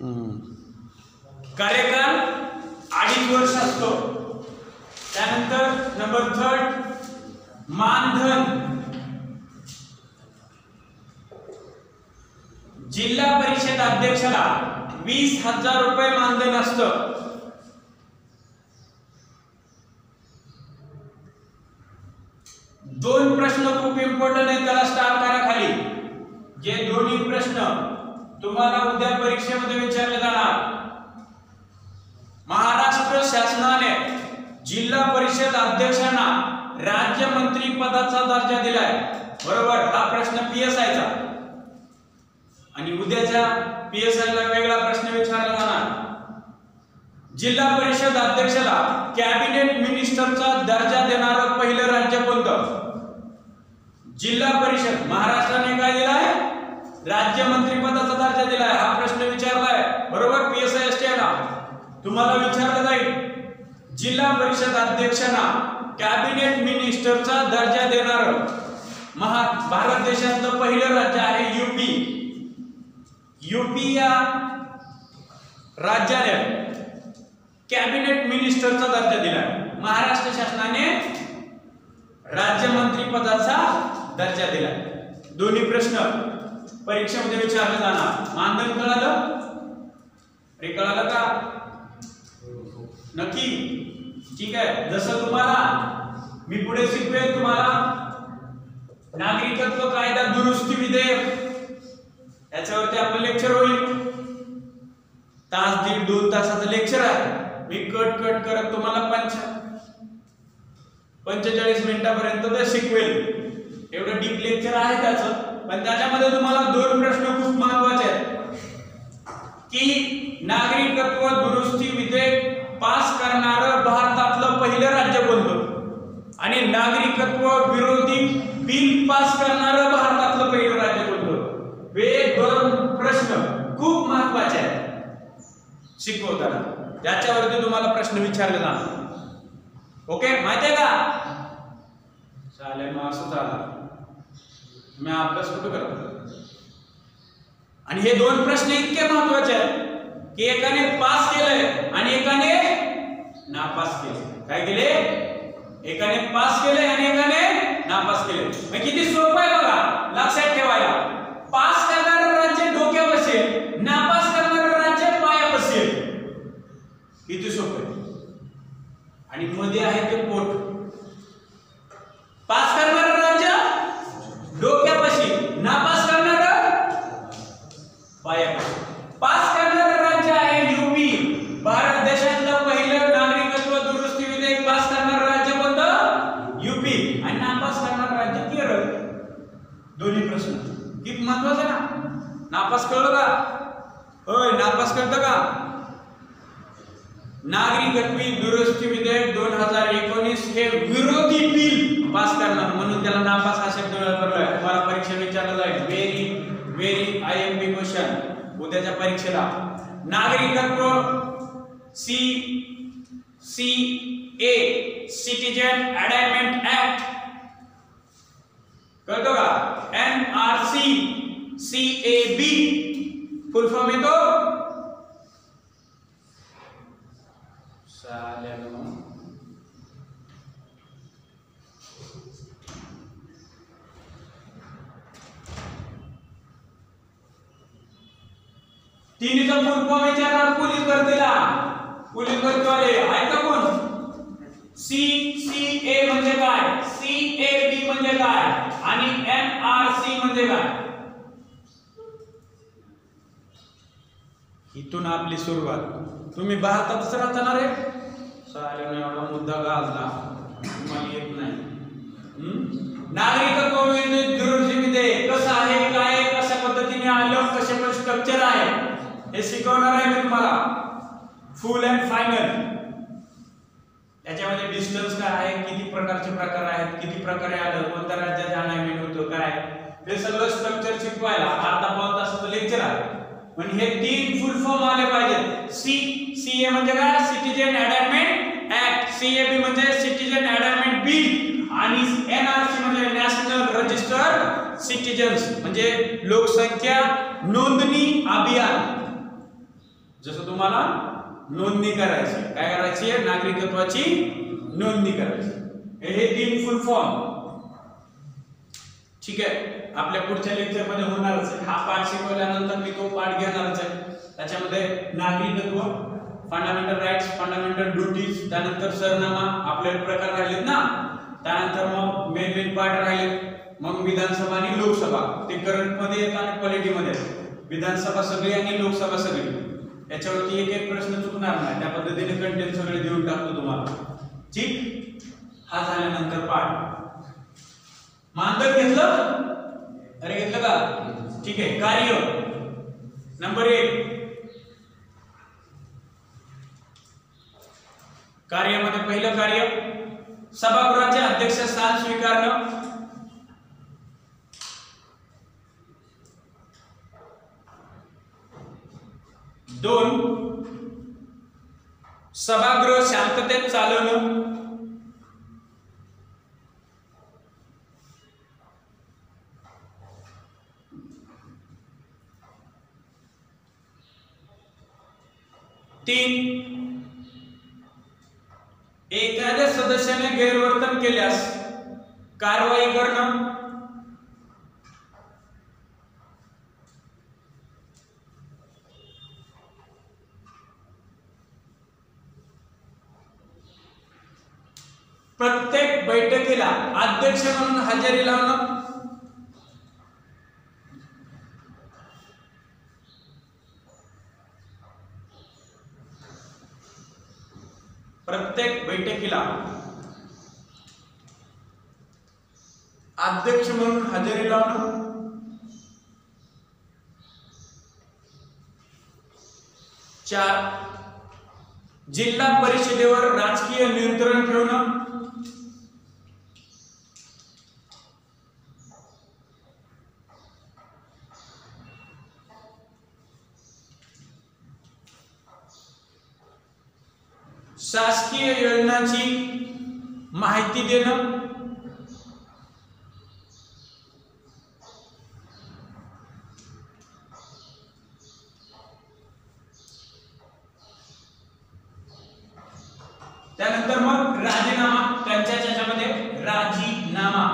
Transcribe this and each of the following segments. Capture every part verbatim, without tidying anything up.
कार्यकाल अडीच वर्ष असतो. त्यानंतर नंबर थर्ड मानधन. जिल्हा परिषद अध्यक्षाला वीस हजार रुपये मानधन असतं. दोन प्रश्न खूप इम्पॉर्टंट आहेत, त्याला स्टार करा खाली. जे दोन्ही प्रश्न तुम्हाला उद्या परीक्षेमध्ये विचारले जाणार. महाराष्ट्र शासनाने जिल्हा परिषद अध्यक्षांना राज्यमंत्री पदाचा दर्जा दिलाय, बरोबर. हा प्रश्न पीएसआय चा. आणि उद्याच्या पीएसआय ला वेगळा प्रश्न विचारला जाणार. जिल्हा परिषद अध्यक्षाला कॅबिनेट मिनिस्टरचा दर्जा देणारं पहिलं राज्य कोणतं? जिल्हा परिषद महाराष्ट्राने काय दिलाय? राज्यमंत्री पदाचा दर्जा दिलाय. हा प्रश्न विचारलाय, बरोबर. पीएसआय एसटीला तुम्हाला विचारलं जाईल. जिल्हा परिषद अध्यक्षांना कॅबिनेट मिनिस्टरचा दर्जा देणारं महा भारत देशातलं पहिलं राज्य आहे यूपी. यूपी या राज्याने कॅबिनेट मिनिस्टरचा दर्जा दिलाय. महाराष्ट्र शासनाने राज्यमंत्री पदाचा दर्जा दिलाय. दोन्ही प्रश्न परीक्षेमध्ये विचारले जाणार. मानधन कळालं? रे कळालं का? नक्की? ठीक आहे. जसं तुम्हाला मी पुढे शिकवेल, तुम्हाला नागरिकत्व कायदा दुरुस्ती विधेयक याच्यावरती आपलं लेक्चर होईल. तास दीड दोन तासाचं लेक्चर आहे. मी कट कट करत तुम्हाला पंच पंचेचाळीस मिनिटापर्यंत ते शिकवेल. एवढं डीप लेक्चर आहे त्याचं. पण त्याच्यामध्ये तुम्हाला दोन प्रश्न खूप महत्वाचे आहेत की नागरिकत्व दुरुस्ती विधेयक पास करणारं भारतातलं पहिलं राज्य कोणतं आणि नागरिकत्व विरोधी बिल पास करणारं भारतातलं पहिलं राज्य कोणतं. हे दोन प्रश्न खूप महत्वाचे आहेत शिकवताना. त्याच्यावरती तुम्हाला प्रश्न विचारले जाणार. ओके, माहितीये का? चालेल, मग असं झालं. मी अभ्यास कुठं करतो. आणि हे दोन प्रश्न इतके महत्वाचे आहेत की एकाने पास केलंय आणि एकाने नापास केले. काय केले? एकाने पास केले आणि एकाने नापास केले. मग किती सोपं आहे बघा, लक्षात ठेवायला. पास करणारं राज्य डोक्या बसेल, नापास करणारं राज्य पाया बसेल. किती सोपं आहे. आणि मध्ये आहे ते पोट. पास करणारं राज्य डोक्यापाशी, नापास करणारं पायापाशी. पास करणारं राज्य आहे यूपी. भारत देशातलं पहिलं नागरिकत्व दुरुस्ती विधेयक पास करणारं राज्य कोणतं? यूपी. आणि नापास करणारं राज्य केरळ. दोन्ही प्रश्न किती महत्वाचे ना. नापास कळलं का? होय, नापास कळतं का? नागरिकत्व दुरुस्ती विधेयक दोन हजार एकोणीस हे विरोधी बिल पास करणार, म्हणून त्याला नापास हा शब्द वापरलाय. तुम्हाला परीक्षा विचारला जाईल. Very very I M P question उद्याच्या परीक्षेला. नागरिकत्व C C A citizen amendment act कळतो का? N R C C A B full form येतो. तिन्हीचा फुल फॉर्म विचारणार पोलीस भरतीला. पोलीस भरतीवाले आहे का कोण? सी सी ए म्हणजे काय, सी ए बी म्हणजे काय आणि एन आर सी म्हणजे काय? इथून आपली सुरुवात. तुम्ही भारतातच राहणार आहे. चालेल, एवढा मुद्दा गाजला तुम्हाला येत नाही. नागरिकत्व दुरुस्ती विधेयक कसं आहे, काय, कशा पद्धतीने आलं, कसे पण स्ट्रक्चर आहे हे शिकवणार आहे मी तुम्हाला. Full and final. त्याच्यामध्ये डिस्टन्स काय आहे, किती प्रकारचे प्रकार आहेत, किती प्रकारे आलं, कोणत्या राज्यात अनायमेंट होतं, काय हे सगळं स्ट्रक्चर शिकवायला अर्धा पाऊण तासाचं लेक्चर आहे. पण हे तीन फुल फॉर्म आले पाहिजेत. सी सी ए म्हणजे काय? Citizen amendment act. C A B म्हणजे सिटीजन अमेंडमेंट बिल आणि एन आर सी म्हणजे नॅशनल रजिस्टर सिटीजन्स म्हणजे लोकसंख्या नोंदणी अभियान. जसं तुम्हाला नोंदणी करायची, काय करायची आहे, नागरिकत्वाची नोंदणी करायची. हे तीन फुल फॉर्म. ठीक आहे, आपल्या पुढच्या लेक्चर मध्ये होणारच आहे. हा पाठ शिकवल्यानंतर मी तो पाठ घेणारच आहे. त्याच्यामध्ये नागरिकत्व, फंडामेंटल राईट्स, फंडामेंटल ड्युटीज, त्यानंतर सरनामा आपले प्रकार राहिलेत ना, त्यानंतर मग मेन मेन पार्ट राहिले, मग विधानसभा आणि लोकसभा ते करंट मध्ये येतात आणि पॉलिटी मध्ये. विधानसभा सगळी आणि लोकसभा सगळी, याच्यावरती एक एक प्रश्न चुकणार नाही. त्या पद्धतीने कंटेंट सगळे देऊन टाकतो तुम्हाला. ठीक, हा झाल्यानंतर पाठ मानधन घेतलं, अरे घेतलं का? ठीक आहे. कार्य नंबर एक, कार्यामध्ये पहिलं कार्य सभागृहाचे अध्यक्ष स्थान स्वीकारणं. दोन, सभागृह शांततेत चालवणं. तीन, एखाद्या सदस्याने गैरवर्तन केल्यास कारवाई करणं. प्रत्येक बैठकीला अध्यक्ष म्हणून हजेरी लावणं. प्रत्येक बैठकीला अध्यक्ष म्हणून हजेरी लावणं. चार, जिल्हा परिषदेवर राजकीय नियंत्रण ठेवणं. शासकीय योजनांची माहिती देणं. त्यानंतर मग राजीनामा, त्यांच्या याच्यामध्ये राजीनामा.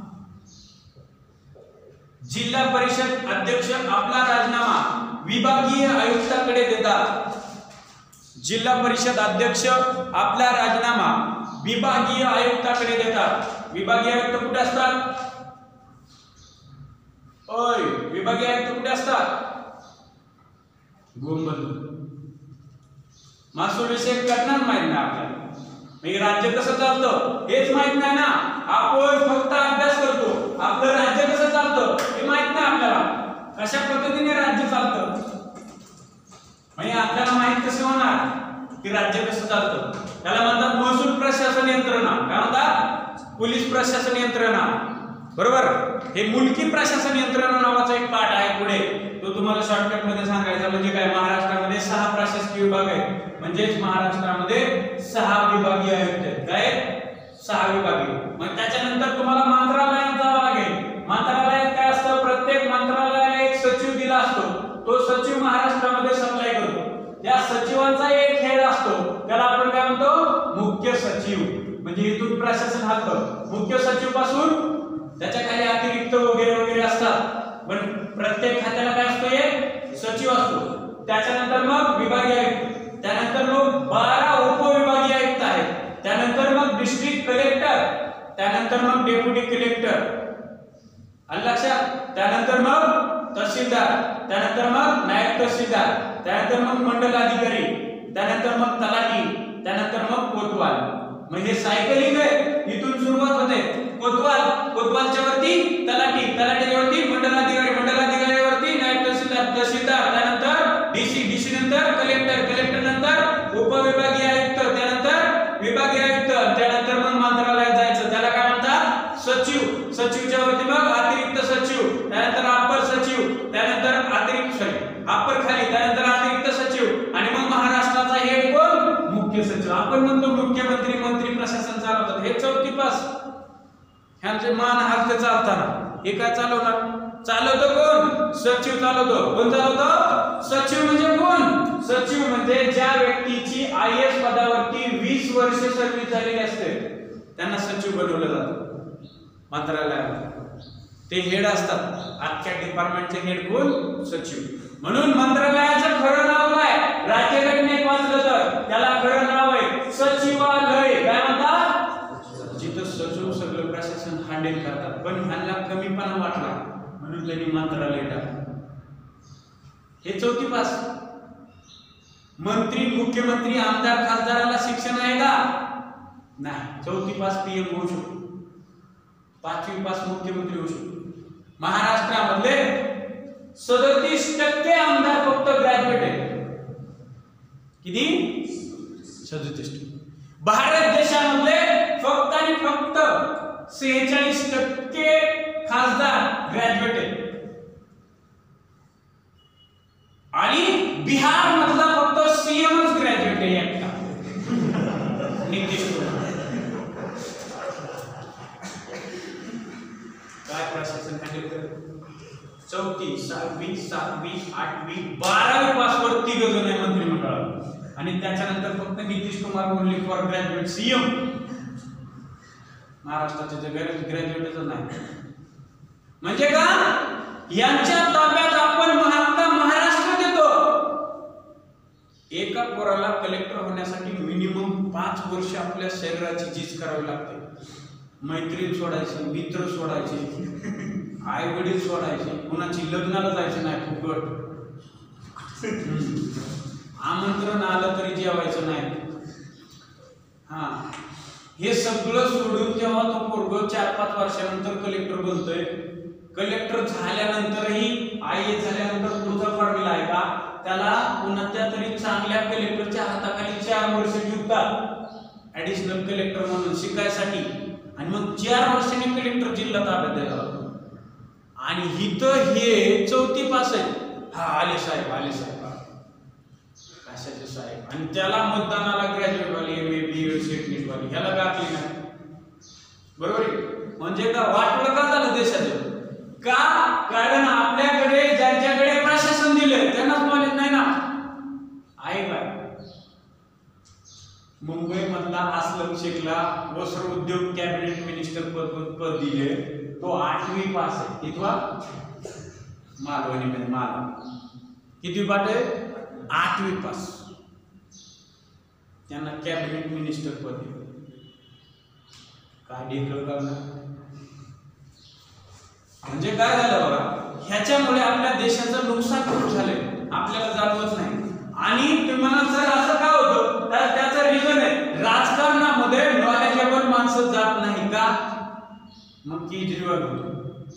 जिल्हा परिषद अध्यक्ष आपला राजीनामा विभागीय आयुक्ताकडे देतात. जिल्हा परिषद अध्यक्ष आपला राजीनामा विभागीय आयुक्ताकडे देतात. विभागीय आयुक्त कुठे असतात? ओय, विभागीय आयुक्त कुठे असतात? गोंबल. महसूल विषय करणार माहित नाही आपल्याला, म्हणजे राज्य कसं चालतं हेच माहित नाही ना. आपण फक्त अभ्यास करतो, आपलं राज्य कसं चालतं हे माहित नाही आपल्याला. कशा पद्धतीने राज्य चालतं म्हणजे आपल्याला माहित कसं होणार की राज्य कसं चालतं. त्याला म्हणतात महसूल प्रशासन यंत्रणा. काय म्हणतात? पोलीस प्रशासन यंत्रणा. बरोबर. हे मुलकी प्रशासन यंत्रणा नावाचा एक पाठ आहे पुढे, तो तुम्हाला शॉर्टकट मध्ये सांगायचा. म्हणजे काय, महाराष्ट्रामध्ये सहा प्रशासकीय विभाग आहेत, म्हणजेच महाराष्ट्रामध्ये सहा विभागीय आयुक्त आहेत. काय? सहा विभागीय. मग त्याच्यानंतर तुम्हाला मंत्रालयात जावं लागेल. मंत्रालयात काय असतं? प्रत्येक मंत्रालयाला एक सचिव दिला असतो. तो सचिव महाराष्ट्रामध्ये सप्लाय करतो. त्या सचिवांचा एक हेड असतो, त्याला आपण काय म्हणतो? मुख्य सचिव. म्हणजे इथून प्रशासन हालतं. मुख्य सचिव पासून त्याच्या खाली अतिरिक्त वगैरे वगैरे असतात, पण प्रत्येक खात्याला काय असतो? एक सचिव असतो. त्याच्यानंतर मग विभागीय आयुक्त, त्यानंतर मग बारा उपविभागीय आयुक्त आहेत, त्यानंतर मग डिस्ट्रिक्ट कलेक्टर, त्यानंतर मग डेप्युटी कलेक्टर. आलं लक्षात? त्यानंतर मग तहसीलदार, त्यानंतर मग नायब तहसीलदार, त्यानंतर मग मंडलाधिकारी, त्यानंतर मग तलाठी, त्यानंतर मग कोतवाल. म्हणजे सायकलिंग आहे. इथून सुरुवात होते कोतवाल, कोतवालच्या वरती तलाठी, तलाठीच्या वरती मंडलाधिकारी, मंडलाधिकारीवरती नायब तहसीलदार, तहसीलदार, त्यानंतर डीसी, डीसी नंतर कलेक्टर, कलेक्टर नंतर उपविभागीय आयुक्त, त्यानंतर विभागीय आयुक्त, त्यानंतर मग मंत्रालयात जायचं. त्याला काय म्हणतात? सचिव. सचिवच्या वरती मग अतिरिक्त सचिव, त्यानंतर अपर सचिव, त्यानंतर अतिरिक्त सचिव, अपर खाली, त्यानंतर अतिरिक्त सचिव, आणि मग महाराष्ट्राचा हेड कोण? मुख्य सचिव. आपण म्हणतो मुख्यमंत्री, मंत्री प्रशासन चालवतात. हे चौथी पास ह्यांचे मान हात चालताना हे काय चालवणार? चालवतो कोण? सचिव चालवतो. कोण चालवतो? सचिव. म्हणजे कोण? सचिव वर्ष सर्व्हिस झालेली असते त्यांना सचिव बनवलं जातं मंत्रालयात. ते हेड असतात, अख्ख्या डिपार्टमेंटचे हेड कोण? सचिव. म्हणून मंत्रालयाचं खरं नाव काय? राज्यघटनेत वाचलं तर त्याला खरं नाव आहे सचिवालय. काय म्हणतात? जिथं सचिव सगळं प्रशासन हँडल करतात. पण ह्यांना कमीपणा वाटला म्हणून त्यांनी मंत्रालय टाकलं. हे चौथी पास. मंत्री, मुख्यमंत्री, आमदार, खासदाराला शिक्षण आहे का? नाही. चौथी पास पीएम होऊ शकतो, पाचवी पास मुख्यमंत्री होऊ शकतो. महाराष्ट्रामधले सदतीस टक्के आमदार फक्त ग्रॅज्युएट आहेत. किती? सदतीस टक्के. भारत देशामधले फक्त आणि फक्त सेहेचाळीस टक्के खासदार ग्रॅज्युएट आहेत. आणि बिहार मधला फक्त सीएमच ग्रॅज्युएट आहे एकटा, नितीश कुमार. काय प्रशासन हँडल करत? चौथी, सहावी, सातवी, आठवी, बारावी पासवर तिघ जण आहे मंत्रिमंडळात आणि त्याच्यानंतर फक्त Nitish Kumar only for graduate CM. महाराष्ट्राचे जे ग्रॅज्युएटच नाही. म्हणजे का? यांच्या ताब्यात आपण महात्मा महाराष्ट्र देतो. एका पोराला कलेक्टर होण्यासाठी मिनिमम पाच वर्ष आपल्या शरीराची झीज करावी लागते. मैत्रीण सोडायची, मित्र सोडायचे, आई वडील सोडायचे, कुणाची लग्नाला जायचं नाही फुकट, आमंत्रण आलं तरी जेवायचं नाही. हा, हे सगळं सोडून जेव्हा तो पोरग चार पाच वर्षानंतर कलेक्टर बनतोय, कलेक्टर झाल्यानंतरही आय ए झाल्यानंतर पुढचा फॉर्म्युला आहे का? त्याला कोणत्या तरी चांगल्या कलेक्टरच्या हाताखाली चार वर्ष नियुक्तात ऍडिशनल कलेक्टर म्हणून शिकायसाठी, आणि मग चार वर्षांनी कलेक्टर जिल्हा ताब्यात द्यायला लागतो. आणि इथं हे चौथी पास आहे. हा, आले साहेब, आले साहेब, कशाचे साहेब, आणि त्याला मतदानाला ग्रॅज्युएट वाली, M A B Ed SET वाली, ह्याला गाठली नाही. बरोबर आहे? म्हणजे का वाटलं का झालं देशाचं? का? कारण आपल्याकडे ज्यांच्याकडे प्रशासन दिले त्यांनाच नॉलेज नाही ना. आहे काय? मुंबई मधला अस्लम शेखला वस्त्र उद्योग कॅबिनेट मिनिस्टर पद पद दिले, तो आठवी पास आहे. कितवा? मालवणी मध्ये माल. किती पाठ आहे? आठवी पास. त्यांना कॅबिनेट मिनिस्टर पद दिले. काय ढेकळ करणार? म्हणजे काय झालं बघा, ह्याच्यामुळे आपल्या देशाचं नुकसान खूप झालंय, आपल्याला जाणवत नाही. आणि तुम्हाला जर असं का होतं, तर त्याचं रिझन आहे राजकारणामध्ये नॉलेजेबल माणसं जात नाही का? मग केजरीवाल होतो.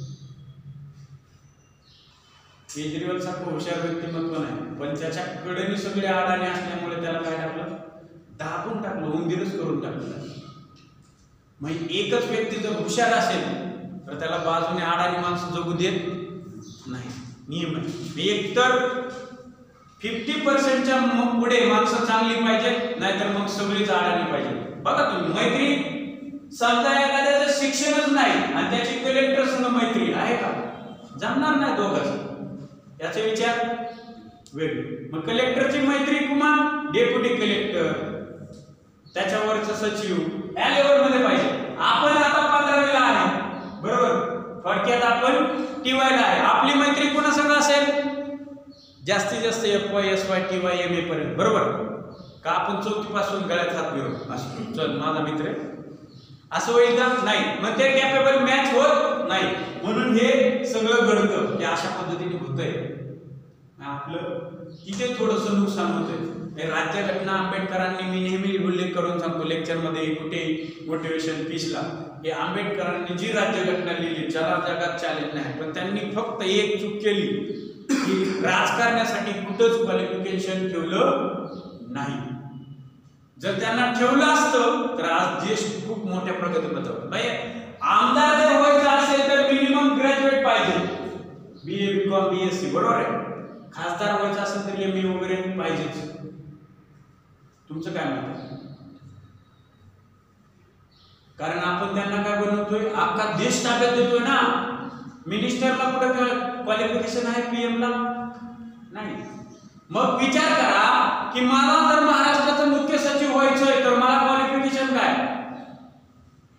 केजरीवाल सारखं हुशार व्यक्तिमत्व नाही, पण त्याच्या कडेने सगळे अडाणी असल्यामुळे त्याला काय टाकलं? दाबून टाकलं, उंदीरच करून टाकलं. मग एकच व्यक्ती जर हुशार असेल तर त्याला बाजूने अडाणी माणसं जगू देत नाही. नियम आहे. एक तर फिफ्टी पर्सेंटच्या पुढे माणसं चांगली पाहिजे, नाहीतर मग सगळीच अडाणी पाहिजे. बघा तुम्ही, मैत्री समजा एखाद्याचं शिक्षणच नाही आणि त्याची कलेक्टर संग मैत्री आहे का? जमणार नाही दोघांचं. याचे विचार वेगळे. मग कलेक्टरची मैत्री कुमार डेप्युटी कलेक्टर, त्याच्यावरचं सचिव, या लेवल मध्ये पाहिजे. आपण आता पंधरावीला आहे, बरोबर, थोडक्यात आपण टीवायला आहे. आपली मैत्री कोणा संग असेल? जास्तीत जास्त F Y, S Y, T Y, M A पर्यंत, बरोबर का? आपण चौथी पासून गळ्यात हात घेऊन असं चल माझा मित्र आहे असं होईल का? नाही. मग ते कॅपेबल मॅच होत नाही. म्हणून हे सगळं घडतं की अशा पद्धतीने होतंय. आपलं इथे थोडंसं नुकसान होतंय. राज्यघटना आंबेडकरांनी, मी नेहमी उल्लेख करून सांगतो लेक्चर मध्ये कुठे मोटिवेशन पीसला, की आंबेडकरांनी जी राज्यघटना लिहिली ज्याला जगात चॅलेंज नाही, पण त्यांनी फक्त एक चूक केली की राजकारणासाठी कुठंच क्वालिफिकेशन ठेवलं नाही. जर त्यांना ठेवलं असतं तर आज देश खूप मोठ्या प्रगतीपथावर. भाई, आमदार जर व्हायचं असेल तर मिनिमम ग्रॅज्युएट पाहिजे, B A, B Com, B S C, बरोबर आहे. खासदार व्हायचं असेल तर एम ए वगैरे पाहिजेच. तुमचं काय मत आहे? कारण आपण त्यांना काय बनवतोय? अख्खा देश ताब्यात देतोय ना. मिनिस्टरला कुठं क्वालिफिकेशन आहे? पीएम ला नाही. मग विचार करा की मला जर महाराष्ट्राचं मुख्य सचिव व्हायचंय तर मला क्वालिफिकेशन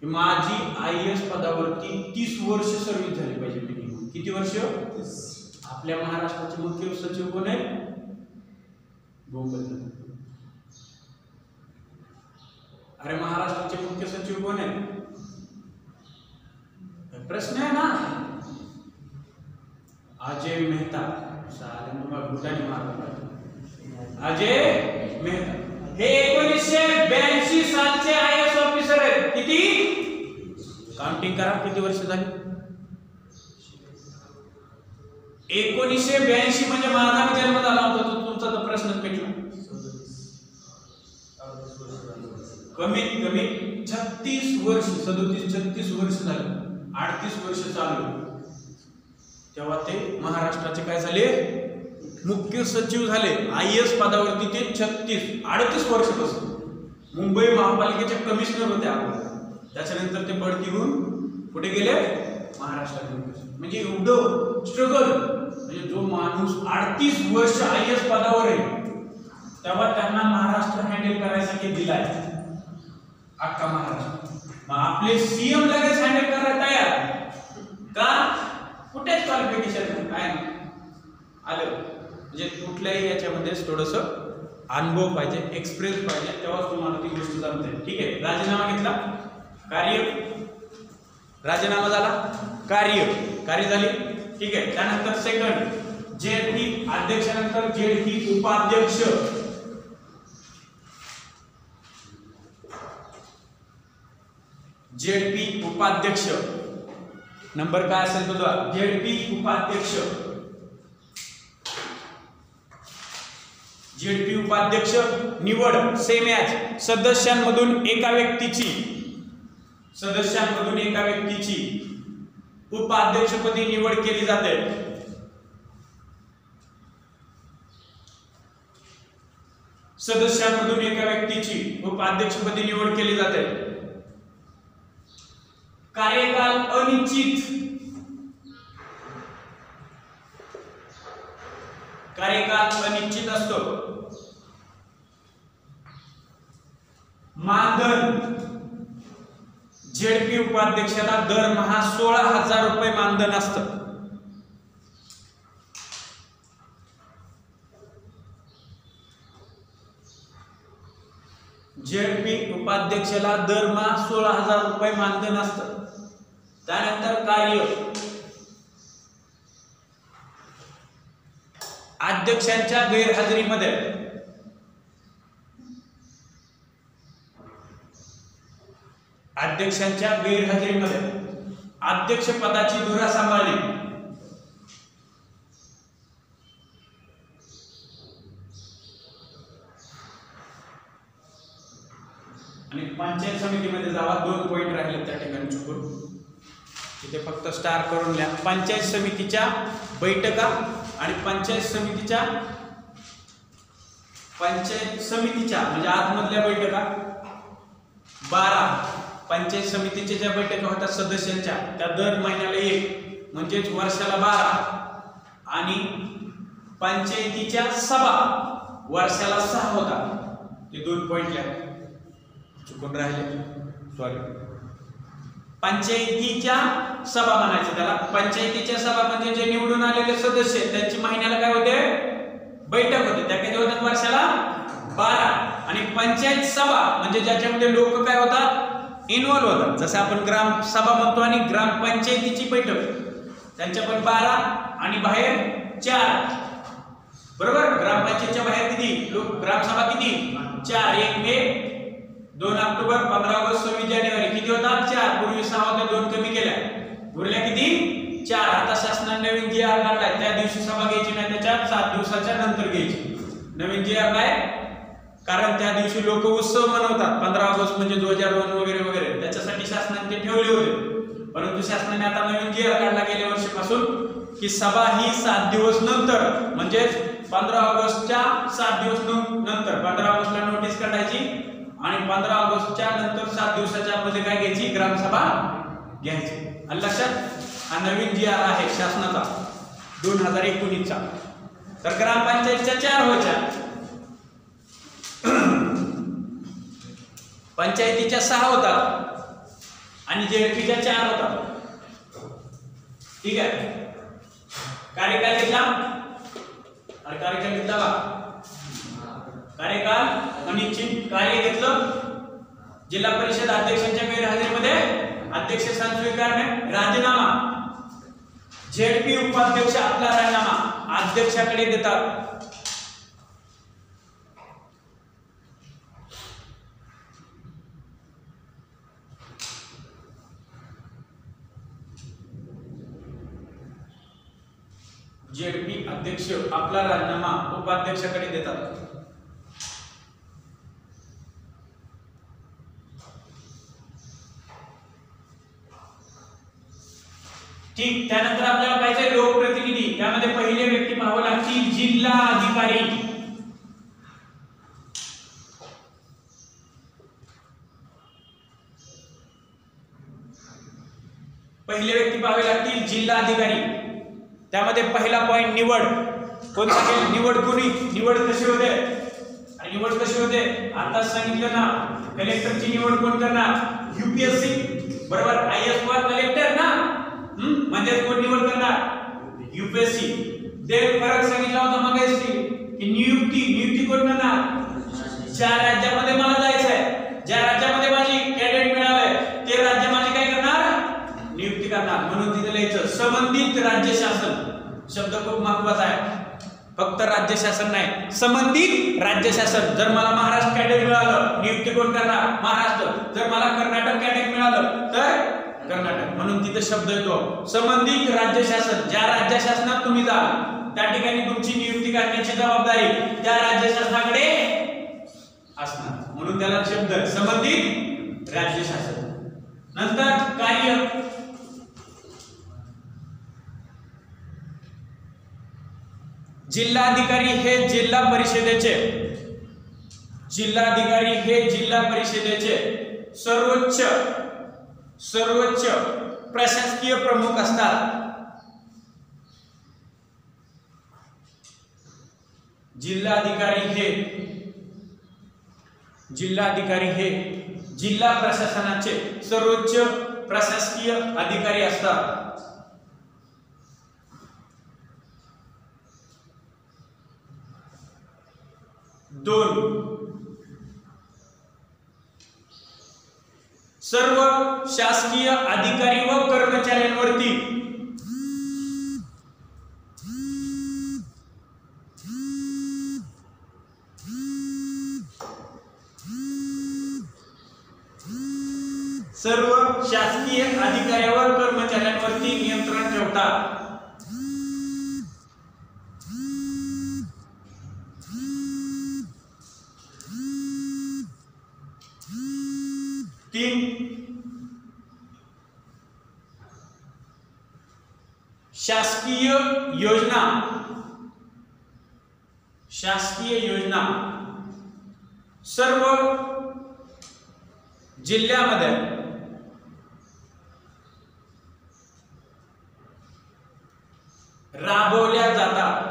की माझी आय ए एस पदावरती तीस वर्ष सर्व्हिस झाली पाहिजे मिनिमम. किती वर्ष? आपल्या महाराष्ट्राचे मुख्य सचिव कोण आहे? गोपल. अरे महाराष्ट्राचे मुख्य सचिव कोण आहे? प्रश्न आहे ना. अजय मेहता. साधारण तुम्हाला गुटाने मारला. अजय मेहता हे एकोणीसशे ब्याऐंशी सालचे आय ए एस ऑफिसर आहेत. किती? काउंटिंग करा किती वर्ष झाली. एकोणीसशे ब्याऐंशी म्हणजे माझा जन्म झाला होता तो तुमचा तर प्रश्नच पेटला. कमीत कमी छत्तीस वर्ष, सदोतीस छत्तीस वर्ष झाले, अडतीस वर्ष चालू. तेव्हा ते महाराष्ट्राचे काय झाले? मुख्य सचिव झाले. आय ए एस पदावरती ते छत्तीस अडतीस वर्षापासून मुंबई महापालिकेचे कमिशनर होते आपण. त्याच्यानंतर ते बढती होऊन कुठे गेले? महाराष्ट्रात. म्हणजे एवढं स्ट्रगल. म्हणजे जो माणूस अडतीस वर्ष आय ए एस पदावर आहे तेव्हा त्यांना महाराष्ट्र हँडल करायसाठी दिलाय अख्खा महाराष्ट्र. मग आपले सीएम लगेच हँडल करायला तयार का? कुठेच क्वालिफिकेशन काय आलं. म्हणजे कुठल्याही याच्यामध्ये थोडस अनुभव पाहिजे, एक्सपिरियन्स पाहिजे, तेव्हाच तुम्हाला ती गोष्ट जमते. ठीक आहे. राजीनामा घेतला, कार्य राजीनामा झाला, कार्य कार्य झाली. ठीक आहे. त्यानंतर सेकंड जेडपी अध्यक्षानंतर जेडपी उपाध्यक्ष. जेडपी उपाध्यक्ष नंबर काय असेल तुझा? जेडपी उपाध्यक्ष. जेडपी उपाध्यक्ष निवड सेम ॲज सदस्यांमधून एका व्यक्तीची सदस्यांमधून एका व्यक्तीची उपाध्यक्षपदी निवड केली जाते. सदस्यांमधून एका व्यक्तीची उपाध्यक्षपदी निवड केली जाते. कार्यकाल अनिश्चित. कार्यकाल अनिश्चित असतो. मानधन जेडपी उपाध्यक्षाला दरमहा सोळा हजार रुपये मानधन असतं. जेडपी उपाध्यक्षाला दरमहा सोळा हजार रुपये मानधन असतं. त्यानंतर कार्य अध्यक्षांच्या गैरहजेरीमध्ये अध्यक्षांच्या गैरहजेरीमध्ये अध्यक्ष पदाची धुरा सांभाळली. आणि पंचायत समितीमध्ये जावा. दोन पॉइंट राहिले त्या ठिकाणी चुकून, तिथे फक्त स्टार करून लिहा. पंचायत समितीच्या बैठका आणि पंचायत समितीच्या पंचायत समितीच्या म्हणजे आतमधल्या बैठका बारा. पंचायत समितीच्या ज्या बैठका होतात सदस्यांच्या त्या दर महिन्याला एक म्हणजेच वर्षाला बारा. आणि पंचायतीच्या सभा वर्षाला सहा होतात. ते दोन पॉइंट लिहा, चुकून राहिले, सॉरी. पंचायतीच्या सभा म्हणायचं त्याला. पंचायतीच्या सभा म्हणजे जे निवडून आलेले सदस्य त्यांची महिन्याला काय होते? बैठक होते. त्या किती होतात? वर्षाला बारा. आणि पंचायत सभा म्हणजे ज्याच्यामध्ये लोक काय होतात? इन्व्हॉल्व होतात. जसं आपण ग्राम सभा म्हणतो आणि ग्रामपंचायतीची बैठक त्यांच्या पण बारा आणि बाहेर चार. बरोबर. ग्रामपंचायतच्या बाहेर किती लोक? ग्रामसभा किती? चार. एक मे, दोन ऑक्टोबर, पंधरा ऑगस्ट, सव्वीस जानेवारी किती होतात? चार. पूर्वी सहा होत्या, दोन कमी केल्या, उरल्या किती? चार. आता शासनाने नवीन जी आर काढलाय त्या दिवशी सभा घ्यायची नाही, त्याच्या सात दिवसाच्या नंतर घ्यायची. नवीन जी आर काय? कारण त्या दिवशी लोक उत्सव मनवतात, पंधरा ऑगस्ट म्हणजे ध्वजारोहण वगैरे वगैरे, त्याच्यासाठी शासनाने ते ठेवले होते. परंतु शासनाने आता नवीन जी आर काढला गेल्या वर्षीपासून की सभा ही सात दिवस नंतर म्हणजे पंधरा ऑगस्टच्या सात दिवस नंतर पंधरा ऑगस्टला नोटीस काढायची आणि पंधरा ऑगस्टच्या नंतर सात दिवसाच्या मध्ये काय घ्यायची? ग्रामसभा घ्यायची. लक्षात. हा नवीन जी आर आहे शासनाचा दोन हजार एकोणीस चा. तर ग्रामपंचायतच्या चार व्हायच्या, पंचायतीच्या सहा होतात आणि झेडपीच्या चार होतात. ठीक आहे. कार्यकाल घेतला आणि कार्यकाल घेतला का कार्यकाल अनिश्चित. कार्य घेतलं जिल्हा परिषद अध्यक्षांच्या गैरहजेरीमध्ये अध्यक्ष स्थान स्वीकारणे, राजीनामा. झेडपी उपाध्यक्ष आपला राजीनामा अध्यक्षाकडे देतात. झेडपी अध्यक्ष आपला राजीनामा उपाध्यक्षाकडे देतात. ठीक. त्यानंतर आपल्याला पाहिजे लोकप्रतिनिधी. त्यामध्ये पहिले व्यक्ती पाहावे लागतील जिल्हा अधिकारी. पहिले व्यक्ती पाहावे लागतील जिल्हा अधिकारी. त्यामध्ये पहिला पॉइंट निवड. कोणती केली निवड? कोणी निवड कशी होते आणि निवड कशी होते आता सांगितलं ना. कलेक्टरची निवड कोण करणार? यूपीएससी. बरोबर. आयएएस फॉर कलेक्टर ना. हम्म म्हणजे कोण निवड करणार? यूपीएससी. देव फरक सांगितला होता मग की नियुक्ती. नियुक्ती कोण करणार? ज्या राज्यामध्ये मला जायचं आहे, ज्या राज्यामध्ये माझी कॅडेट मिळालंय ते राज्य माझी काय करणार? नियुक्ती करणार. म्हणून तिथे लिहायचं संबंधित राज्य शासन. शब्द खूप महत्त्वाचा आहे. फक्त राज्य शासन नाही, संबंधित राज्य शासन. जर मला महाराष्ट्र कॅडेट मिळालं नियुक्ती कोण करणार? महाराष्ट्र. जर मला कर्नाटक कॅडेट मिळालं तर कर्नाटक. म्हणून तिथे शब्द येतो संबंधित राज्य शासन. ज्या राज्य शासनात तुम्ही जाल त्या ठिकाणी तुमची नियुक्ती करण्याची जबाबदारी त्या राज्य शासनाकडे असणार. म्हणून त्याला शब्द संबंधित राज्य शासन. नंतर कार्य. जिल्हाधिकारी हे जिल्हा परिषदेचे जिल्हाधिकारी हे जिल्हा परिषदेचे सर्वोच्च सर्वोच्च प्रशासकीय प्रमुख असतात. जिल्हाधिकारी हे जिल्हाधिकारी हे जिल्हा प्रशासनाचे सर्वोच्च प्रशासकीय अधिकारी असतात. दोन. सर्व शासकीय अधिकारी व कर्मचाऱ्यांवरती सर्व शासकीय अधिकाऱ्यावर कर्मचाऱ्यांवरती नियंत्रण ठेवतात. तीन. शासकीय योजना शासकीय योजना सर्व जिल्ह्यामध्ये राबवल्या जातात.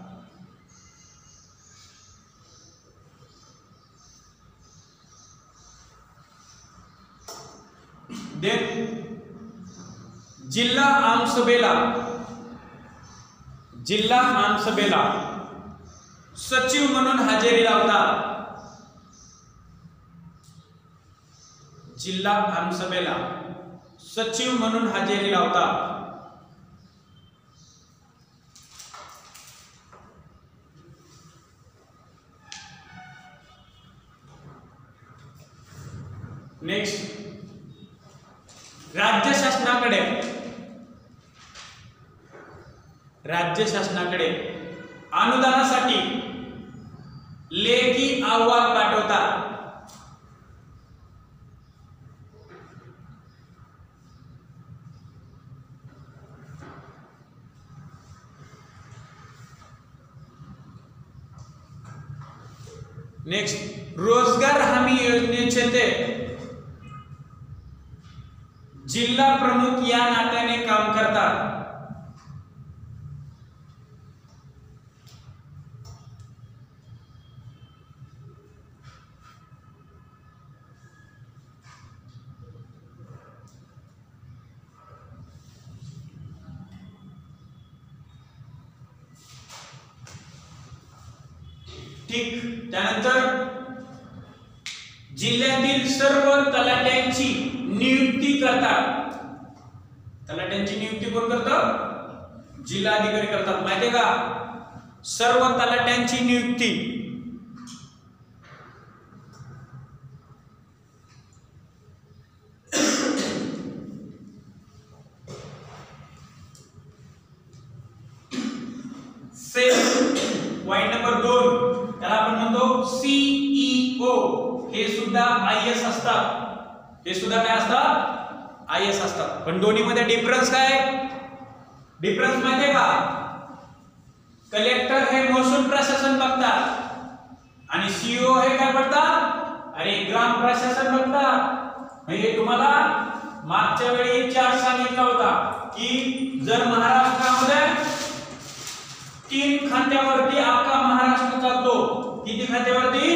जिल्हा आमसभेला जिल्हा आमसभेला सचिव म्हणून हजेरी लावतात. जिल्हा आमसभेला सचिव म्हणून हजेरी लावतात. नेक्स्ट. राज्य शासनाकडे राज्य शासनाकडे अनुदानासाठी लेखी अहवाल पाठवतात. नेक्स्ट. रोजगार हमी योजनेचे ते जिल्हा प्रमुख या नात्याने काम करतात. ठीक. त्यानंतर जिल्ह्यातील सर्व तलाट्यांची नियुक्ती करतात. तलाट्यांची नियुक्ती कोण करतं? जिल्हाधिकारी करतात. माहितीये का? सर्व तलाट्यांची नियुक्ती पॉइंट नंबर दोन, त्याला आपण म्हणतो सीईओ. हे सुद्धा आय एस असतात. हे सुद्धा काय असतात? आय एस असतात. पण दोन्ही मध्ये डिफरन्स काय? डिफरन्स माहितीये का? कलेक्टर हे महसूल प्रशासन बघतात आणि सीईओ हे काय बघतात? अरे ग्राम प्रशासन बघतात. म्हणजे तुम्हाला मागच्या वेळी चार्ट सांगितला होता की जर महाराष्ट्रामध्ये तीन खात्यावरती अख्खा महाराष्ट्र चालतो. किती खात्यावरती?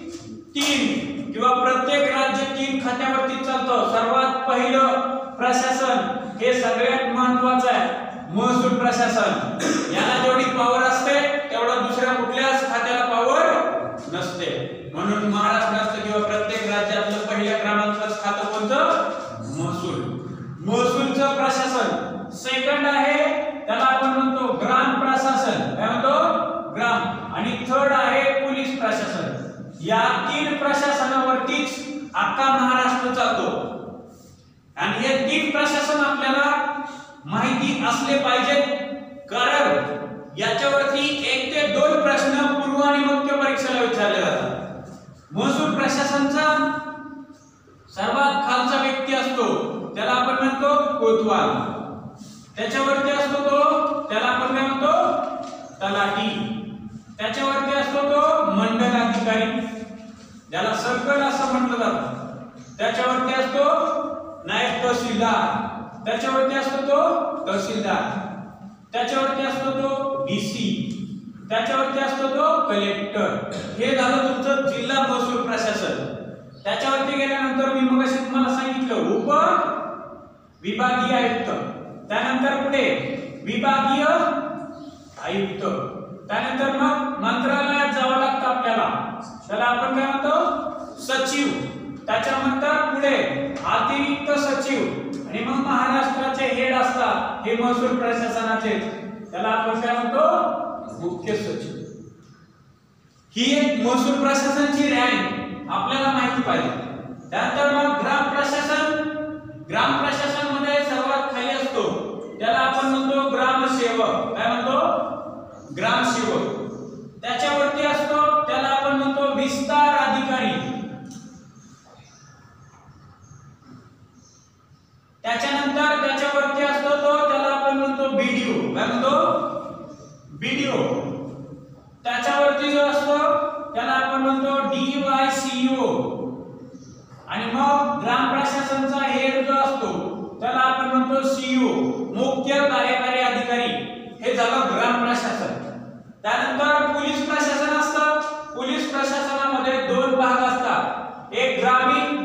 तीन. किंवा प्रत्येक राज्य तीन खात्यावरती चालतं. सर्वात पहिलं प्रशासन हे सगळ्यात महत्त्वाचं आहे, महसूल प्रशासन. याला जेवढी पॉवर असते तेवढा दुसऱ्या कुठल्याच खात्याला पॉवर नसते. म्हणून महाराष्ट्राचं किंवा प्रत्येक राज्यातलं पहिल्या क्रमांकाचं खातं कोणतं? महसूल. महसूलचं प्रशासन. सेकंड आहे त्याला आपण म्हणतो ग्राम प्रशासन. काय म्हणतो? ग्राम. आणि थर्ड आहे पोलीस प्रशासन. या तीन प्रशासनावरतीच अख्खा महाराष्ट्र चालतो. आणि हे तीन प्रशासन आपल्याला माहिती असले पाहिजेत, कारण याच्यावरती एक ते दोन प्रश्न पूर्व आणि मुख्य परीक्षेला विचारले जातात. महसूल प्रशासनचा सर्वात खालचा व्यक्ती असतो त्याला आपण म्हणतो कोतवाल. त्याच्यावरती असतो तो त्याला आपण काय म्हणतो? तलाठी. त्याच्यावरती असतो तो मंडल अधिकारी, ज्याला सर्कल असं म्हटलं जातं. त्याच्यावरती असतो नायब तहसीलदार. त्याच्यावरती असतो तो तहसीलदार. त्याच्यावरती असतो तो डीसी. त्याच्यावरती असतो तो कलेक्टर. हे झालं तुमचं जिल्हा महसूल प्रशासन. त्याच्यावरती गेल्यानंतर मी मगाशी तुम्हाला सांगितलं उप विभागीय आयुक्त. त्यानंतर पुढे विभागीय आयुक्त. त्यानंतर मग मंत्रालयात जावं लागतं आपल्याला, त्याला आपण काय म्हणतो? सचिव. त्याच्यानंतर पुढे अतिरिक्त सचिव. आणि मग महाराष्ट्राचे हेड असतात हे महसूल प्रशासनाचे, त्याला आपण काय म्हणतो? मुख्य सचिव. ही एक महसूल प्रशासनाची रँक आपल्याला माहिती पाहिजे. त्यानंतर मग ग्राम प्रशासन. ग्राम प्रशासन मध्ये सर्वात खाली असतो त्याला आपण म्हणतो ग्रामसेवक. काय म्हणतो? ग्रामसेवक. त्याच्यावरती असतो त्याला आपण म्हणतो विस्तार अधिकारी. त्याच्यानंतर त्याच्यावरती असतो तो त्याला आपण म्हणतो बीडीओ. काय म्हणतो? बीडीओ. त्याच्यावरती जो असतो त्याला आपण म्हणतो डीवायसीओ. आणि मग ग्राम प्रशासनाचा हेड जो असतो त्याला आपण म्हणतो सीईओ, मुख्य कार्यकारी अधिकारी. हे झालं ग्राम प्रशासन. त्यानंतर पोलीस प्रशासन असतं. पोलीस प्रशासनामध्ये दोन भाग असतात, एक ग्रामीण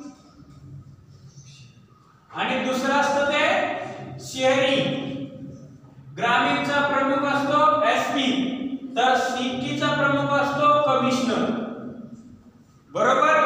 आणि दुसरं असतं ते शहरी. ग्रामीणचा प्रमुख असतो एसपी, तर सिटीचा प्रमुख असतो कमिशनर. बरोबर?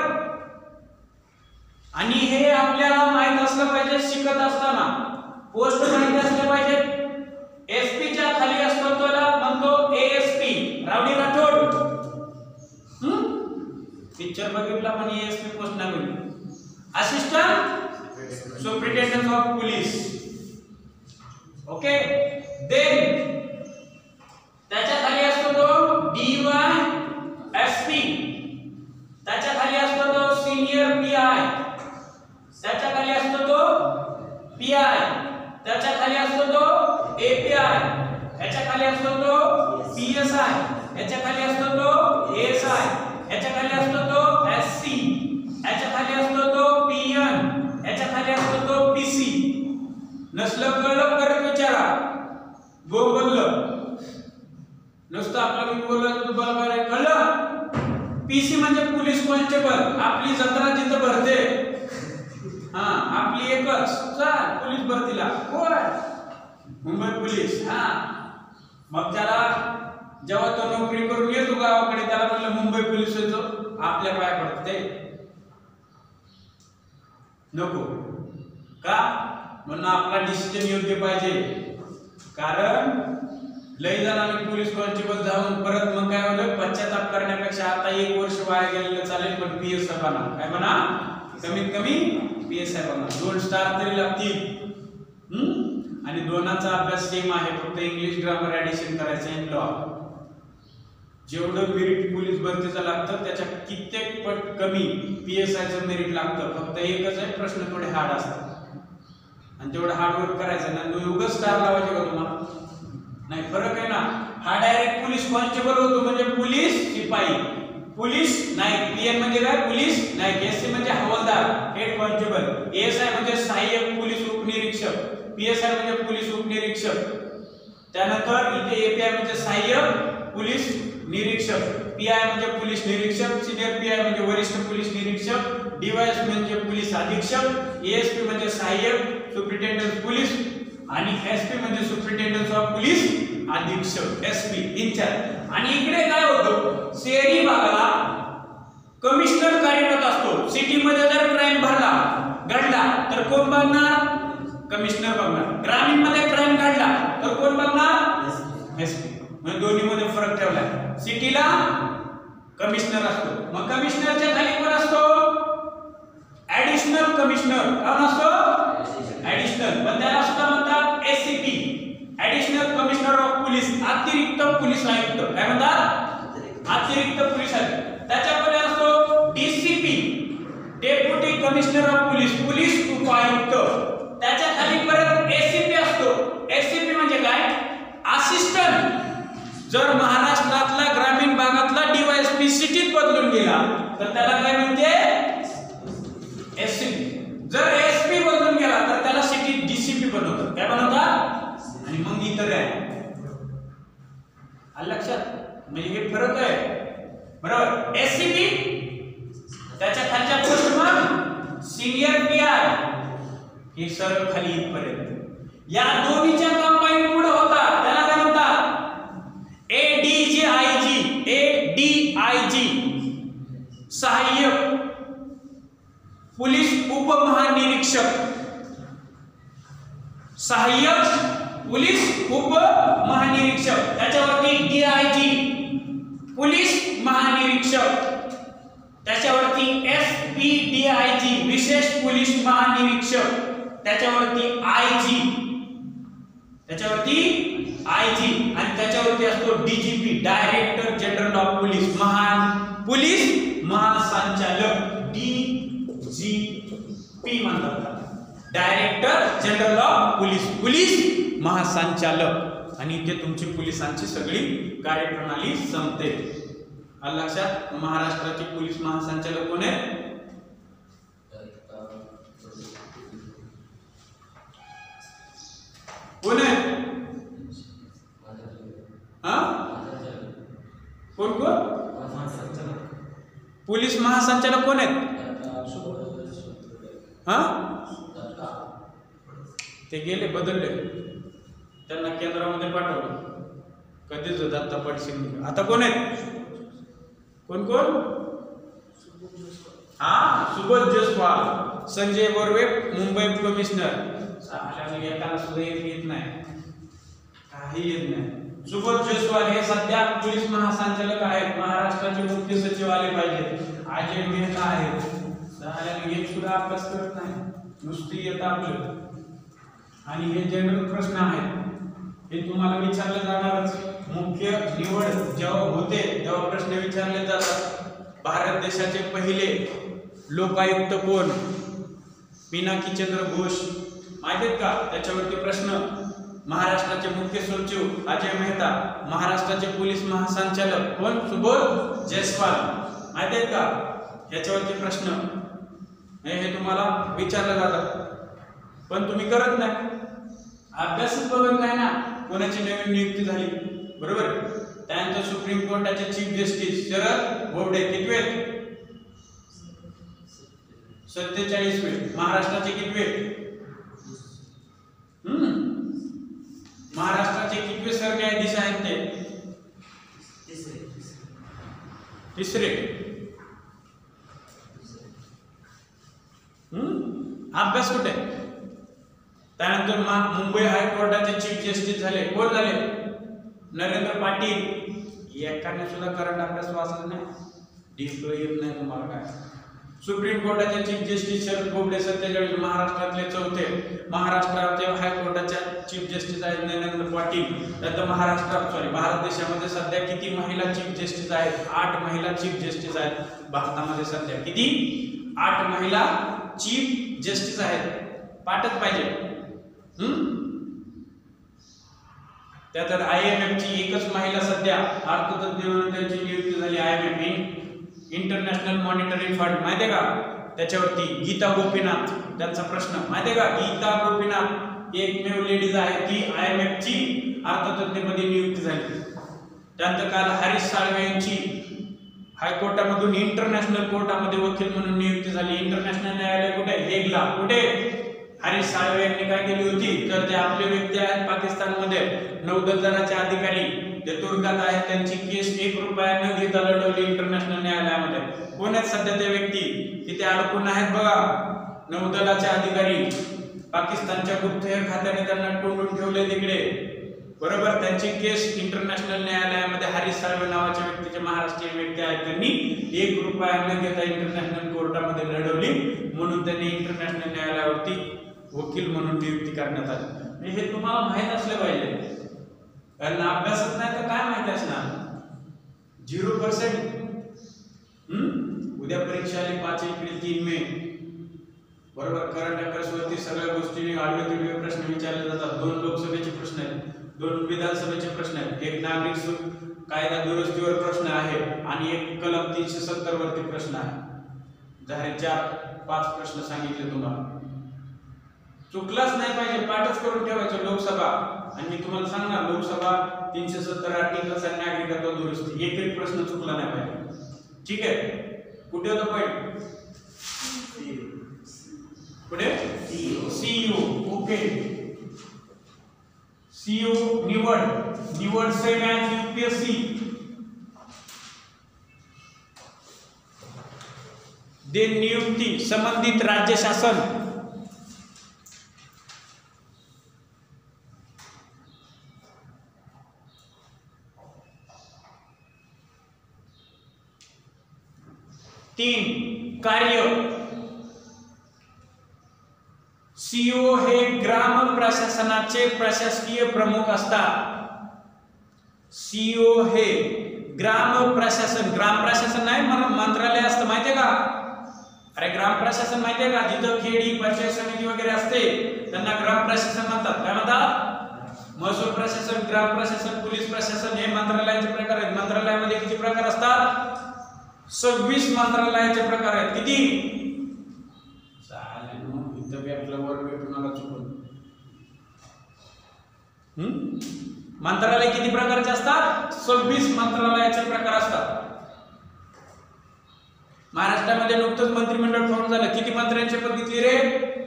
आणि हे आपल्याला माहित असलं पाहिजे शिकत असताना. पोस्ट माहिती असले पाहिजे. एसपी च्या खाली असतो त्याला म्हणतो एएसपी, रावडी राठोड. हं? पिक्चर बघितला पण एएसपी पोस्ट नाही मिळली. Assistant superintendent of police. Okay. Then त्याच्या खाली असतो तो डीवायएसपी. त्याच्या खाली असतो तो सीनियर पीआय. त्याच्या खाली असतो तो पीआय. त्याच्या खाली असतो तो एपीआय. याच्या खाली असतो तो पीएसआय. याच्या खाली असतो तो एएसआय. याच्या खाली असतो तो एससी. याच्या खाली असतो तो पीएन. याच्या खाली असतो तो पीसी. नसलं कळलं परत विचारा. बोललं नुसतं आपलं मी बोललो तर तुम्हाला काय कळलं? पीसी म्हणजे पोलीस कॉन्स्टेबल. आपली जत्रा जिथं भरते, हा आपली एकच चल पोलीस भरतीला कोण? मुंबई पोलीस. हा मग त्याला जेव्हा तो नोकरी करून येतो गावाकडे त्याला म्हणलं मुंबई पोलीस होतो आपल्या पाया पडत ते नको का म्हणून आपला डिसिजन योग्य पाहिजे कारण लय जणांनी पोलीस कॉन्स्टेबल जाऊन परत मग काय होलं पश्चाताप करण्यापेक्षा आता एक वर्ष वाया गेलेलं चालेल पण पीएस आय बना काय म्हणा कमीत कमी पीएस आय बना दोन स्टार तरी लागतील हम्म आणि दोनाचा अभ्यास सेम आहे फक्त इंग्लिश ग्रामर ऍडिशन करायचं आहे लॉ जेवढं मेरिट पोलीस भरतीचं लागतं त्याच्या कित्येक पट कमी पीएसआयचं मेरिट लागतं फक्त एकच आहे प्रश्न थोडे हार्ड असतात आणि तेवढं हार्ड वर्क करायचं ना उगाच स्टार लावायचे का तुम्हाला नाही फरक आहे ना हा डायरेक्ट पोलीस कॉन्स्टेबल होतो म्हणजे पोलीस शिपाई पोलीस नाईक पीएन म्हणजे काय पोलीस नाईक एससी म्हणजे हवालदार हेड कॉन्स्टेबल एएसआय म्हणजे सहाय्यक पोलीस उपनिरीक्षक पीएसआय म्हणजे पोलीस उपनिरीक्षक त्यानंतर इथे एपीआय म्हणजे सहाय्यक पोलीस निरीक्षक पीआय म्हणजे पोलीस निरीक्षक सिनियर पीआय म्हणजे वरिष्ठ पोलीस निरीक्षक डीवायएस म्हणजे पोलीस अधीक्षक एएसपी म्हणजे सहाय्यक सुपरिटेंडेंट पोलीस आणि एसपी म्हणजे सुपरिटेंडेंट ऑफ पोलीस अधीक्षक एसपी इन्चार्ज आणि इकडे काय होतं शहरी भागाला कमिशनर कार्यरत असतो सिटी मध्ये जर क्राइम भरला घडला तर कोण बघणार कमिशनर बघणार ग्रामीण मध्ये क्राइम घडला तर कोण बघणार एसपी म्हणजे दोन्ही मध्ये फरक ठेवलाय सिटीला कमिशनर असतो मग कमिशनरच्या खाली कोण असतो ऍडिशनल कमिशनर कोण असतो ऍडिशनल पण त्याला सुद्धा म्हणतात ACP additional commissioner of police अतिरिक्त पोलीस आयुक्त काय म्हणतात अतिरिक्त पोलीस आयुक्त त्याच्याकडे असतो DCP deputy commissioner of police police उपायुक्त त्याच्या खाली परत एसीपी असतो एसीपी म्हणजे काय असिस्टंट जर महाराष्ट्रातला ग्रामीण भागातला डीवायएसपी सिटीत बदलून गेला तर त्याला काय म्हणते एसपी जर एसपी बदलून गेला तर त्याला सिटीत डीसीपी बनवतात काय बनवतात आणि मग इतर आहे आलं लक्षात म्हणजे हे फरक आहे बरोबर एससीपी त्याच्या खालच्या पोस्ट मग सिनियर पीआय हे सरळ खाली इथपर्यंत या दोन्हीच्या कंबाईन पुढे होतात त्याला काय म्हणतात एडीजीआयजी एडीआयजी सहाय्यक पोलीस उपमहानिरीक्षक सहाय्यक पोलीस उपमहानिरीक्षक त्याच्यावरती डीआयजी पोलीस महानिरीक्षक त्याच्यावरती एसपीडीआयजी विशेष पोलीस महानिरीक्षक त्याच्यावरती आयजी त्याच्यावरती आयजी आणि त्याच्यावरती असतो DGP director general of police महान पोलीस महासंचालक डीजीपी म्हणतात director general of police police महासंचालक आणि इथे तुमची पोलिसांची सगळी कार्यप्रणाली संपते आलं लक्षात महाराष्ट्राचे पोलीस महासंचालक कोण आहेत कोण आहे हा कोण कोण पोलीस महासंचालक कोण आहेत हा ते गेले बदलले त्यांना केंद्रामध्ये पाठवलं कधीच दत्ता पडशील आता कोण आहेत कोण कोण हा सुबोध जसवाल संजय बोरवे मुंबई कमिशनर एकाला सुद्धा येत नाही काही येत नाही सुबोध जसवाल हे सध्या पोलीस महासंचालक आहेत महाराष्ट्राचे मुख्य सचिव आले पाहिजेत अजय मेहता आहेत एक सुद्धा अभ्यास करत नाही नुसती येत आपलं आणि हे जनरल प्रश्न आहेत हे तुम्हाला विचारले जाणारच मुख्य निवड जेव्हा होते तेव्हा प्रश्न विचारले जातात भारत देशाचे पहिले लोकायुक्त कोण पिनाकी चंद्र घोष माहित आहेत का त्याच्यावरती प्रश्न महाराष्ट्राचे मुख्य सचिव अजय मेहता महाराष्ट्राचे पोलीस महासंचालक कोण सुबोध जयस्वाल माहित आहेत का याच्यावरती प्रश्न हे तुम्हाला विचारलं जातात पण तुम्ही करत नाही अभ्यासच बघत नाही ना कोणाची नवीन नियुक्ती झाली बरोबर त्यानंतर सुप्रीम कोर्टाचे चीफ जस्टिस शरद बोबडे किती वेळ सत्तेचाळीस वेळ महाराष्ट्राचे किती वेळ हम्म महाराष्ट्राचे कितवे सरन्यायाधीश आहेत ते तिसरे हम्म अभ्यास कुठे? त्यानंतर मुंबई हायकोर्टाचे चीफ जस्टिस झाले, कोण झाले? नरेंद्र पाटील. एकाने सुद्धा करंट अभ्यास वाचला नाही, डीप येत नाही तुम्हाला काय. सुप्रीम कोर्टाचे चीफ जस्टिस शरद बोबडे सत्तेचाळीस, महाराष्ट्रातले चौथे. महाराष्ट्राचे हायकोर्टाच्या चीफ जस्टिस आहेत नरेंद्र पाटील. तर महाराष्ट्रात सॉरी भारत देशामध्ये सध्या किती महिला चीफ जस्टिस आहेत? आठ महिला चीफ जस्टिस आहेत भारतामध्ये सध्या. किती? आठ महिला चीफ जस्टिस आहेत. पाठच पाहिजे. हम्म त्यात आय एम एफ ची एकच महिला सध्या अर्थतज्ञ म्हणून त्यांची नियुक्ती झाली. I M F international monetary fund माहिती आहे का? त्याच्यावरती गीता गोपीनाथ, त्यांचा प्रश्न माहिती आहे का? गीता गोपीनाथ एकमेव लेडीज आहे ती आय एम एफ ची अर्थतज्ञपदी नियुक्ती झाली. त्यानंतर काल हरीश साळवे यांची हायकोर्टामधून इंटरनॅशनल कोर्टामध्ये वकील म्हणून नियुक्ती झाली. इंटरनॅशनल न्यायालय कुठे? हेगला. कुठे? हरीश साळवे यांनी काय केली होती तर जे आपले व्यक्ती आहेत पाकिस्तानमध्ये नौदल दलाचे अधिकारी जे तुरुंगात आहेत त्यांची केस एक रुपया न घेता लढवली इंटरनॅशनल न्यायालयामध्ये. कोण आहेत सध्या ते व्यक्ती? तिथे अडकून आहेत बघा, नौदलाचे अधिकारी. पाकिस्तानच्या गुप्तहेर खात्याने त्यांना कोंडून ठेवले तिकडे, बरोबर. त्यांची केस इंटरनॅशनल न्यायालयामध्ये हरीश साळवे नावाच्या व्यक्तीचे महाराष्ट्रीयन व्यक्ती आहेत, त्यांनी एक रुपया न घेता इंटरनॅशनल कोर्टामध्ये लढवली, म्हणून त्यांनी इंटरनॅशनल न्यायालयावरती वकील म्हणून नियुक्ती करण्यात आली. हे तुम्हाला माहित असले पाहिजे, कारण अभ्यासच नाही तर काय माहिती असणार? Zero percent. हम्म उद्या परीक्षा आली पाच एप्रिल तीन मे, बरोबर. करंट अफेअर्स वरती सगळ्या गोष्टी आडवे तिडवे प्रश्न विचारले जातात. दोन लोकसभेचे प्रश्न आहेत, दोन विधानसभेचे प्रश्न आहेत, एक नागरिक कायदा दुरुस्तीवर प्रश्न आहे आणि एक कलम तीनशे सत्तर वरती प्रश्न आहे. झाले चार पाच प्रश्न सांगितले तुम्हाला. चुकलाच नाही पाहिजे, पाठच करून ठेवायचं लोकसभा. आणि मी तुम्हाला सांगणार लोकसभा तीनशे सत्तर आर्टिकल्स आणि नागरिकत्व दुरुस्ती, एक एक प्रश्न चुकला नाही पाहिजे. ठीक आहे. कुठे होता पॉइंट? कुठे? सीयू. ओके. सीयू निवड निवड सेम ॲज यूपीएससी. दे नियुक्ती संबंधित राज्य शासन. तीन कार्य. सीईओ हे ग्राम प्रशासनाचे प्रशासकीय प्रमुख असतात. सीईओ हे ग्राम प्रशासन, ग्राम प्रशासन नाही मंत्रालय असतं माहितीये का? अरे ग्राम प्रशासन माहितीये का? जिथं खेडी पंचायत समिती वगैरे असते त्यांना ग्राम प्रशासन म्हणतात. काय म्हणतात? महसूल प्रशासन, ग्राम प्रशासन, पोलीस प्रशासन हे मंत्रालयाचे प्रकार आहेत. मंत्रालयामध्ये किती प्रकार असतात? सव्वीस मंत्रालयाचे प्रकार आहेत. किती? चालेल मग इथं भेटलं वर भेटून आला चुकून. हम्म मंत्रालय किती प्रकारचे असतात? सव्वीस मंत्रालयाचे प्रकार असतात. महाराष्ट्रामध्ये नुकतंच मंत्रिमंडळ फॉर्म झालं. किती मंत्र्यांची शपथ घेतली रे?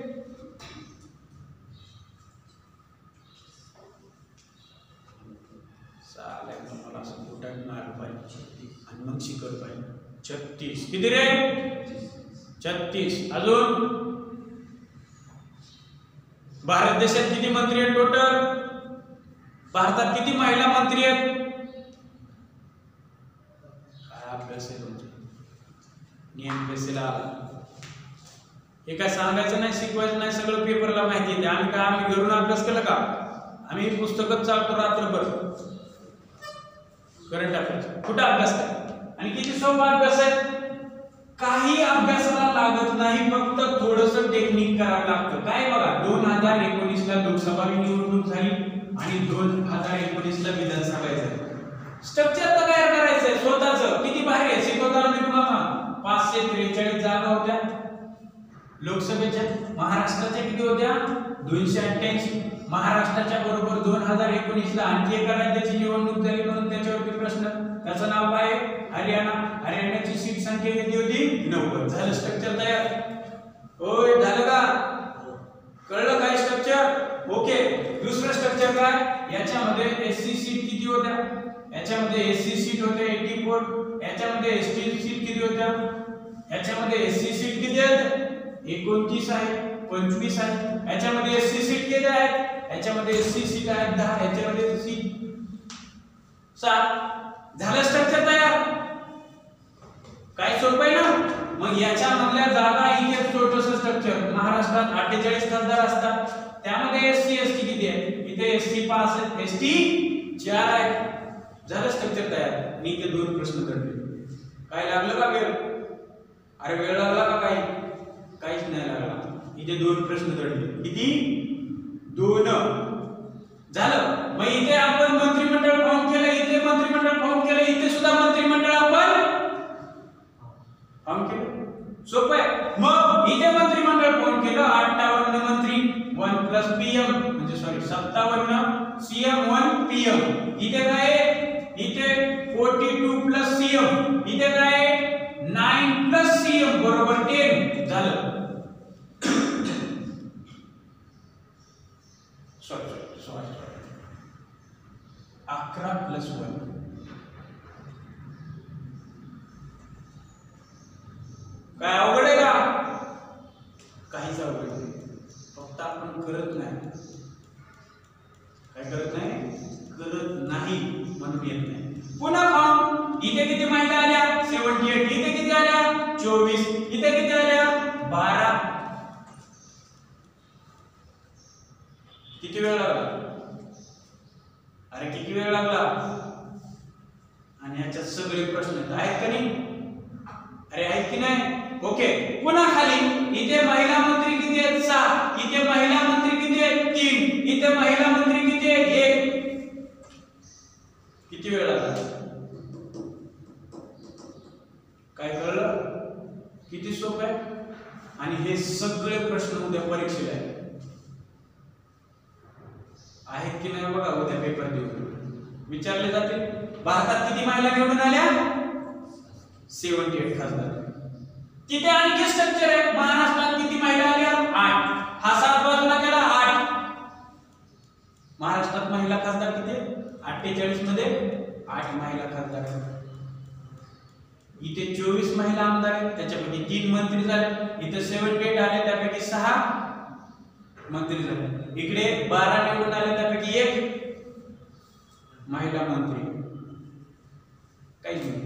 चालेल मला असं कुठं मार पाहिजे आणि मग शिकवलं पाहिजे. छत्तीस. किती रे? छत्तीस. अजून भारत देशात किती मंत्री आहेत टोटल? भारतात किती महिला मंत्री आहेत? काय अभ्यास आहे तुमचा? नियम पेसेला हे काय सांगायचं नाही, शिकवायचं नाही, सगळं पेपरला माहिती आहे. आम्ही काय आम्ही घरून अभ्यास केला का? आम्ही पुस्तकच चालतो रात्रभर करंट अफेअर्स. कुठं अभ्यास काय? आणि किती सोपा अभ्यास आहे. काही अभ्यासाला लागत नाही, फक्त थोडंसं टेक्निक करावं लागतं. काय बघा, दोन हजार एकोणीस ला लोकसभा निवडणूक झाली आणि दोन हजार एकोणीस ला विधानसभा झाली. स्ट्रक्चर तयार करायचंय स्वतःच. किती भारी आहे शिकवताना मी तुम्हाला. पाचशे त्रेचाळीस जागा होत्या लोकसभेच्या. महाराष्ट्राच्या किती होत्या? दोनशे अठ्ठ्याऐंशी. महाराष्ट्राच्या बरोबर दोन हजार एकोणीस ला आणखी एका राज्याची निवडणूक झाली म्हणून त्याच्यावरती प्रश्न. त्याचं नाव काय? हरियाणा. हरियाणाची सीट संख्या किती होती? नव्वद. झालं स्ट्रक्चर तयार. होय झालं का? कळलं काय स्ट्रक्चर? ओके. दुसरं स्ट्रक्चर काय? याच्यामध्ये एससी सीट किती होत्या? याच्यामध्ये एससी सीट होते चौऱ्याण्णव, याच्यामध्ये एसटी सीट किती होत्या, याच्यामध्ये एससी सीट किती आहेत एकोणतीस आहे, पंचवीस आहे, याच्यामध्ये एससी सीट किती आहेत, याच्यामध्ये एससी सीट आहेत दहा, याच्यामध्ये एससी सात. झालं स्ट्रक्चर तयार. काय सोपं आहे ना. मग याच्यामधल्या जागा इथे छोटंसं स्ट्रक्चर. महाराष्ट्रात अठ्ठेचाळीस खासदार असतात, त्यामध्ये एससी एसटी किती आहे, इथे एसटी पाच आहेत, एसटी चार आहेत. झालं स्ट्रक्चर तयार. आणि इथे दोन प्रश्न काढले. काय लागलं का वेळ? अरे वेळ लागला का काही? काहीच नाही लागला. इथे दोन प्रश्न काढले. किती? दोन. झालं. मग इथे आपण मंत्रिमंडळ फॉर्म केलं, इथे मंत्रिमंडळ फॉर्म केलं, इथे सुद्धा मंत्रिमंडळ आपण फॉर्म केलं. सोपं आहे. मग इथे मंत्रिमंडळ फॉर्म केलं, अठ्ठावन्न मंत्री वन प्लस पीएम म्हणजे सॉरी सत्तावन्न सीएम वन पीएम. इथे काय इथे बयालीस प्लस सीएम, इथे काय नऊ प्लस सीएम बरोबर दहा. झालं. सॉरी सॉरी अकरा प्लस वन. काय अवघड आहे का? काहीच अवघड नाही. फक्त आपण करत नाही. काय करत नाही? करत नाही म्हणून येत नाही. पुन्हा फॉर्म. इथे किती महिला आल्या? अठ्ठ्याहत्तर. इथे किती आल्या? चोवीस. इथे किती आल्या? बारा. किती वेळ लागला? अरे किती वेळ लागला? आणि याच्यात सगळे प्रश्न आहेत का नाही? अरे आहेत की नाही? ओके. पुन्हा खाली इथे महिला मंत्री किती आहेत? सात. इथे महिला मंत्री किती आहेत? तीन. इथे महिला मंत्री किती आहेत? एक. किती वेळ लागला? काय कळलं? किती सोपं आहे. आणि हे सगळे प्रश्न उद्या परीक्षेला आहेत. आहेत की नाही बघा. उद्या पेपर देऊन विचारले जातील. भारतात किती महिला निवडून आल्या? अठ्ठ्याहत्तर खासदार. तिथे आणखी स्ट्रक्चर आहे. महाराष्ट्रात किती महिला आल्या? आठ. हा सात बाजूला केला आठ. महाराष्ट्रात महिला खासदार किती? अठ्ठेचाळीस मध्ये आठ महिला खासदार. इथे चोवीस महिला आमदार आहेत, त्याच्यापैकी तीन मंत्री झाले. इथे अठ्ठ्याहत्तर आले, त्यापैकी सहा मंत्री झाले. इकडे बारा निवडून आले, त्यापैकी एक महिला मंत्री. काहीच नाही.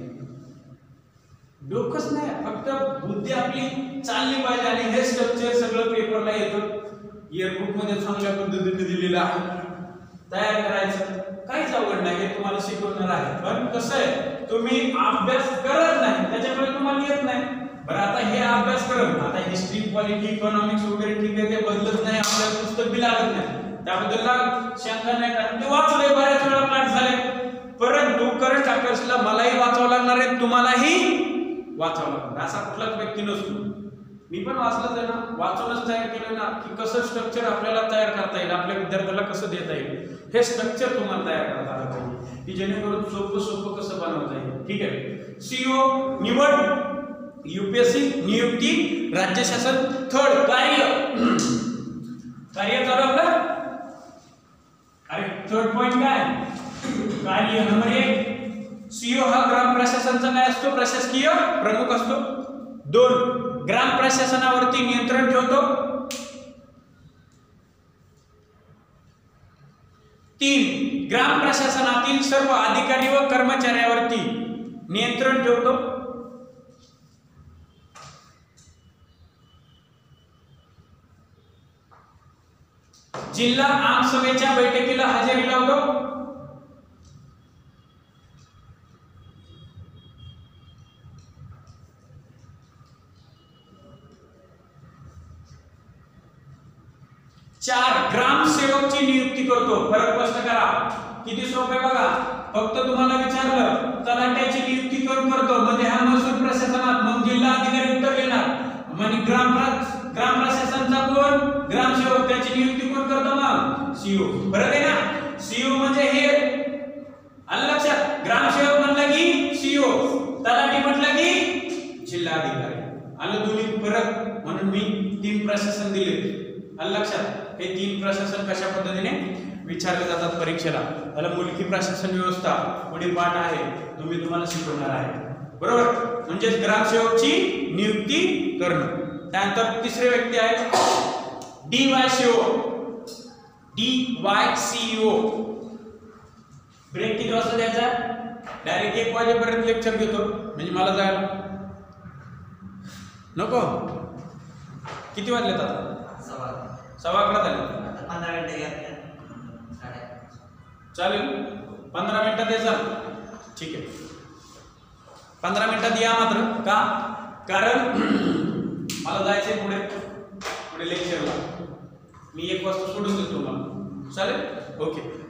डोकंच नाही. फक्त बुद्धी आपली चालली पाहिजे. आणि हे स्ट्रक्चर सगळं पेपरला येतं. इयरबुक मध्ये चांगल्या पद्धतीने दिलेलं आहे. तयार करायचं. काहीच अवघड नाही. हे तुम्हाला शिकवणार आहे. पण कसं आहे, तुम्ही अभ्यास करत नाही, त्याच्यामुळे तुम्हाला येत नाही. बरं आता हे अभ्यास करत, आता हिस्ट्री पॉलिटी इकॉनॉमिक्स वगैरे ठीक आहे, ते बदलत नाही. आपल्याला पुस्तक बी लागत नाही, त्याबद्दल शंका नाही. कारण ते वाचलंय, बऱ्याच वेळा पाठ झाले. परंतु करंट अफेअर्सला मलाही वाचावं लागणार आहे, तुम्हालाही वाचावं लागणार. असा कुठलाच व्यक्ती नसतो. मी पण वाचलंच आहे ना, वाचूनच तयार केलं ना, की कसं स्ट्रक्चर आपल्याला तयार करता येईल, आपल्या विद्यार्थ्याला कसं देता येईल, हे स्ट्रक्चर तुम्हाला तयार करता आलं पाहिजे, की जेणेकरून सोपं सोपं कसं बनवता येईल. ठीक आहे. सीओ निवड, यूपीएससी नियुक्ती, राज्य शासन. थर्ड कार्य. कार्य चालू आपलं. अरे थर्ड पॉइंट काय? कार्य नंबर एक. सीओ हा ग्राम प्रशासनाचा काय असतो? प्रशासकीय प्रमुख असतो. दोन, ग्राम प्रशासनावरती नियंत्रण ठेवतो. तीन, ग्राम प्रशासनातील सर्व अधिकारी व कर्मचाऱ्यावरती नियंत्रण ठेवतो. जिल्हा आमसभेच्या बैठकीला हजेरी लावतो. चार, ग्रामसेवकची नियुक्ती करतो. फरक स्पष्ट करा. किती सोपे बघा. फक्त तुम्हाला विचारलं तलाठ्याची नियुक्ती कोण करतो, म्हणजे हा महसूल प्रशासनात, मग जिल्हा अधिकारी उत्तर देणार. म्हणजे ग्राम ग्राम प्रशासनाचा कोण? ग्रामसेवक. त्याची नियुक्ती कोण करतो? मग सीओ. फरक आहे ना. सीओ म्हणजे हे आलं लक्षात. ग्रामसेवक म्हणलं की सीओ, तलाठी म्हटलं की जिल्हा अधिकारी. आलं दोन्ही फरक. म्हणून मी तीन प्रशासन दिले. आलं लक्षात. हे तीन प्रशासन कशा पद्धतीने विचारले जातात परीक्षेला. त्याला मुलकी प्रशासन व्यवस्था पुढे पाठ आहे, तुम्ही तुम्हाला शिकवणार आहे. बरोबर, म्हणजे ग्रामसेवकची नियुक्ती करणं. त्यानंतर तिसरे व्यक्ती आहेत D Y C O. D Y C O. Break किती वाजता द्यायचा? डायरेक्ट एक वाजेपर्यंत लेक्चर घेतो म्हणजे मला जायला नको. किती वाजलेत आता? सव्वा सव्वा अकरा झाले. पंधरा मिनिटं चालेल, पंधरा मिनिटात यायचा. ठीक आहे, पंधरा मिनिटात या मात्र. का? कारण मला जायचंय पुढे पुढे लेक्चरला. मी एक वाजता सोडून देतो तुम्हाला. चालेल, ओके.